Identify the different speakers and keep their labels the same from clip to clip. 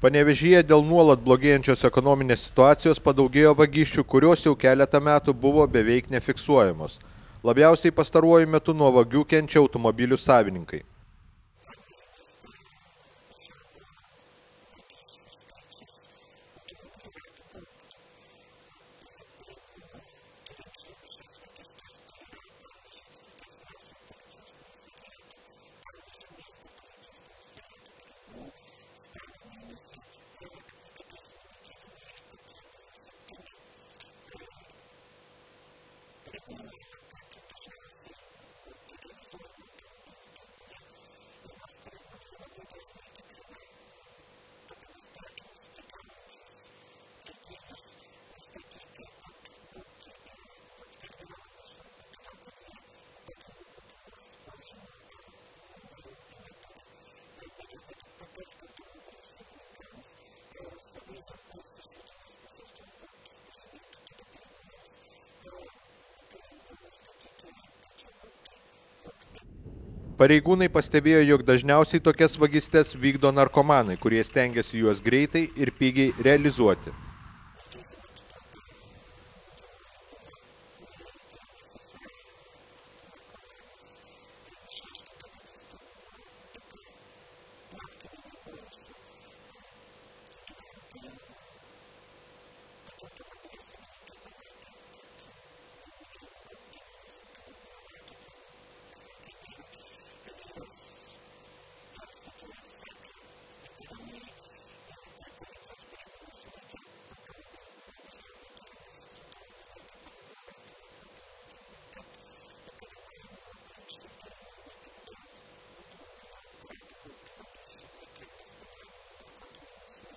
Speaker 1: Panevėžyje dėl nuolat blogėjančios ekonominės situacijos padaugėjo vagysčių, kurios jau keletą metų buvo beveik nefiksuojamos. Labiausiai pastaruoju metu nuo vagių kenčia automobilių savininkai. Pareigūnai pastebėjo, jog dažniausiai tokias vagystes vykdo narkomanai, kurie stengiasi juos greitai ir pigiai realizuoti.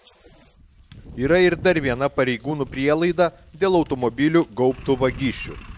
Speaker 1: Yra ir dar viena pareigūnų prielaida dėl automobilių gaubtų vagysčių.